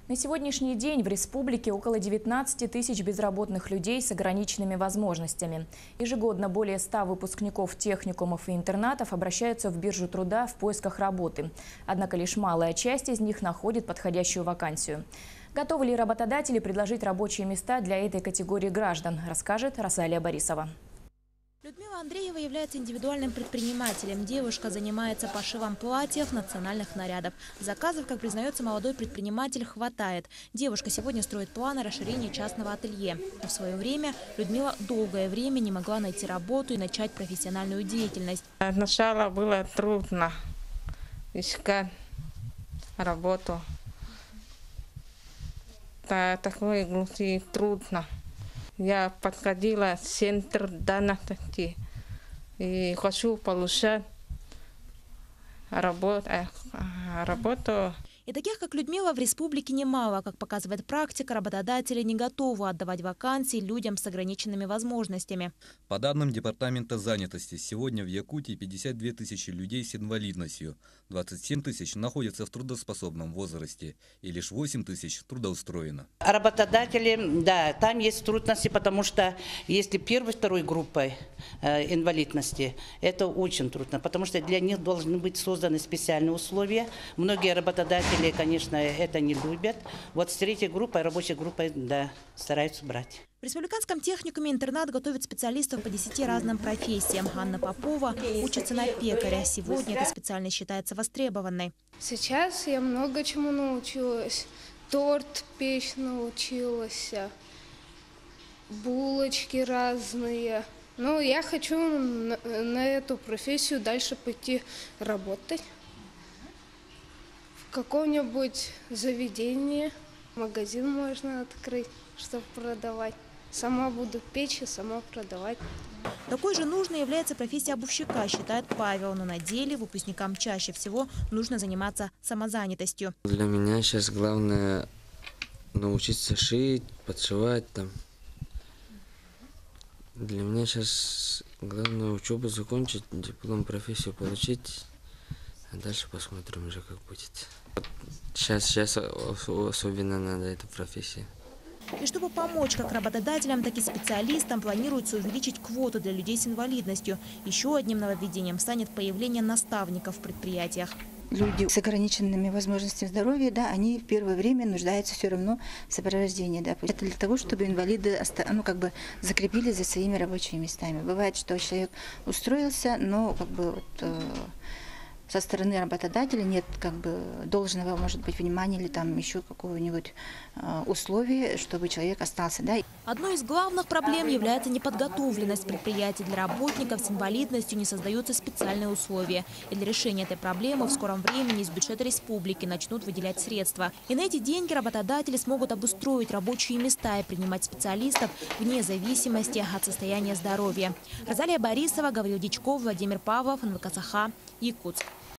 На сегодняшний день в республике около 19 тысяч безработных людей с ограниченными возможностями. Ежегодно более 100 выпускников техникумов и интернатов обращаются в биржу труда в поисках работы. Однако лишь малая часть из них находит подходящую вакансию. Готовы ли работодатели предложить рабочие места для этой категории граждан, расскажет Расалия Борисова. Людмила Андреева является индивидуальным предпринимателем. Девушка занимается пошивом платьев, национальных нарядов. Заказов, как признается молодой предприниматель, хватает. Девушка сегодня строит планы расширения частного ателье. Но в свое время Людмила долгое время не могла найти работу и начать профессиональную деятельность. Сначала было трудно искать работу. Такое глупо трудно. Я подходила в центр занятости и хочу получать работу. И таких, как Людмила, в республике немало. Как показывает практика, работодатели не готовы отдавать вакансии людям с ограниченными возможностями. По данным Департамента занятости, сегодня в Якутии 52 тысячи людей с инвалидностью, 27 тысяч находятся в трудоспособном возрасте и лишь 8 тысяч трудоустроено. Работодатели, да, там есть трудности, потому что если первой, второй группой инвалидности, это очень трудно, потому что для них должны быть созданы специальные условия. Многие работодатели, конечно, это не любят. Вот с третьей группой, рабочей группой, да, стараются брать. В республиканском техникуме интернат готовит специалистов по 10 разным профессиям. Анна Попова учится на пекаря. Сегодня эта специальность считается востребованной. Сейчас я много чему научилась. Торт печь научилась, булочки разные. Но я хочу на эту профессию дальше пойти работать. В каком-нибудь заведении, магазин можно открыть, чтобы продавать. Сама буду печь и сама продавать. Такой же нужной является профессия обувщика, считает Павел. Но на деле выпускникам чаще всего нужно заниматься самозанятостью. Для меня сейчас главное научиться шить, подшивать там. Для меня сейчас главное учебу закончить, диплом, профессию получить, а дальше посмотрим уже, как будет. Сейчас особенно надо эту профессию. И чтобы помочь как работодателям, так и специалистам, планируется увеличить квоту для людей с инвалидностью. Еще одним нововведением станет появление наставников в предприятиях. Люди с ограниченными возможностями здоровья, да, они в первое время нуждаются все равно в сопровождении. Да. Это для того, чтобы инвалиды закрепились за своими рабочими местами. Бывает, что человек устроился, но со стороны работодателя нет должного, может быть, внимания или там еще какого-нибудь условия, чтобы человек остался. Да. Одной из главных проблем является неподготовленность предприятий. Для работников с инвалидностью не создаются специальные условия. И для решения этой проблемы в скором времени из бюджета республики начнут выделять средства. И на эти деньги работодатели смогут обустроить рабочие места и принимать специалистов вне зависимости от состояния здоровья. Расалия Борисова, Гавриил Дичков, Владимир Павлов, НВК Саха, Якутск.